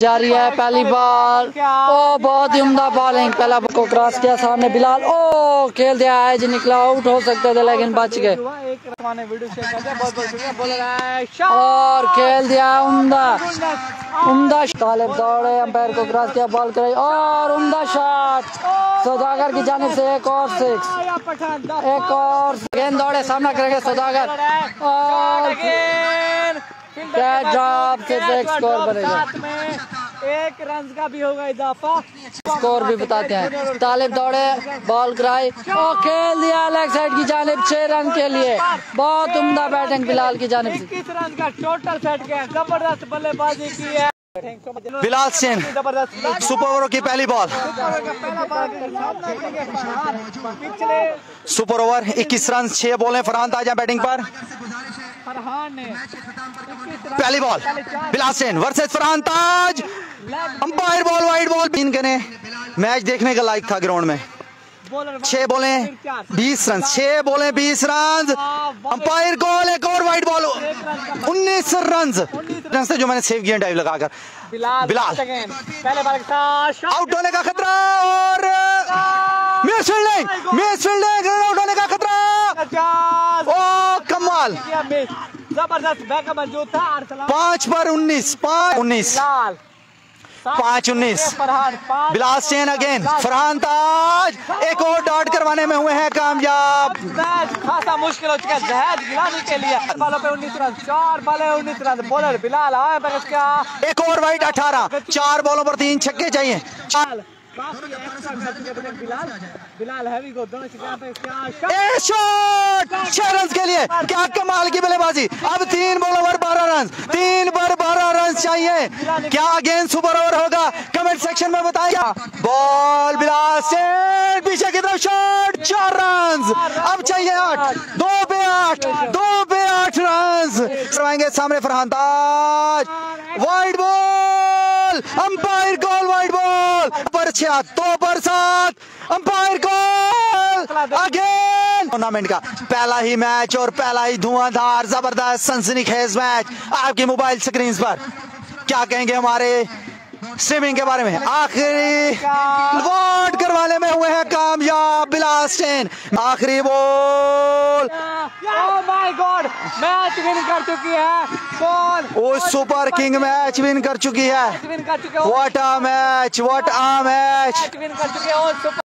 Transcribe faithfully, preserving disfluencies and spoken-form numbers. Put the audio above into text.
जा रही है पहली बॉल। ओ बहुत ही उम्दा बॉलिंग, पहला बॉल को क्रॉस किया सामने बिलाल। ओ खेल दिया है जी, निकला आउट हो सकते थे लेकिन बच गए और खेल दिया उम्दा उम्दा। तालिब दौड़े, अंपायर को क्रॉस किया, बॉल कराई और उम्दा शॉट सौदागर की जानिब से। एक और सिक्स, एक और गेंद दौड़े, सामना करेंगे सौदागर और क्या जॉब से एक स्कोर बनेगा। एक रन का भी होगा इजाफा, स्कोर भी बताते हैं। तालिब दौड़े, बॉल कराई और खेल दिया लेग साइड की जानिब छह रन के लिए। बहुत उम्दा बैटिंग बिलाल की जानिब से। इक्कीस रन का टोटल सेट गया, जबरदस्त बल्लेबाजी की है बिलाल सेन। सुपर ओवर की पहली बॉल, सुपर ओवर इक्कीस रन छह बॉलें। फरहान ताजा बैटिंग पर। फरहान ने पहली ball Bilal Sen versus Farhan Taj. Umpire ball wide ball. तीन गने मैच देखने का लायक था ग्राउंड में। छह बॉलें बीस रन, छह बॉलें बीस रन। अंपायर गोल, एक और वाइड बॉल, उन्नीस रन रन से जो मैंने सेव किया डाइव लगाकर। बिलाल बिलाल पहले बार आउट होने का खतरा और miss fielding, miss fielding, run out होने का खतरा। ओ कमाल, जबरदस्त बैकअप मौजूद था। पांच पर उन्नीस, पांच उन्नीस, पांच उन्नीस। बिलाल सेन अगेन, फरहान ताज एक और डॉट करवाने में हुए हैं कामयाब। खासा मुश्किल हो चुका है जहेज गिलानी के लिए। बालों पे उन्नीस रन, चार बॉलें उन्नीस रन। बॉलर बिलाल आया क्या, एक और वाइड अठारह, चार बॉलों पर तीन छक्के चाहिए। बिलाल बिलाल हैवी को दोनों शॉट छह रन के लिए। क्या कमाल की बल्लेबाजी। अब तीन बॉल ओवर बारह रन, तीन पर बारह रन चाहिए। क्या अगेन सुपर ओवर होगा? कमेंट सेक्शन में बताइए। बॉल बिलाल से पीछे की तरफ शॉट, चार रन। अब चाहिए आठ, दो पे आठ, दो पे आठ रन करवाएंगे सामने Farhan Taj. Wide ball, umpire call wide ball. पर छह, दो पर सात, अंपायर कॉल अगेन। टूर्नामेंट का पहला ही मैच और पहला ही धुआंधार जबरदस्त सनसनीखेज मैच आपकी मोबाइल स्क्रीन पर। क्या कहेंगे हमारे स्ट्रीमिंग के बारे में? आखिरी वॉट करवाने में हुए हैं कामयाब बिलाल सेन। आखिरी ball, oh my god, match win कर चुकी है कौन? Oh super king match win कर चुकी है। विन कर चुके हो। What a match, what a match win कर चुके हो।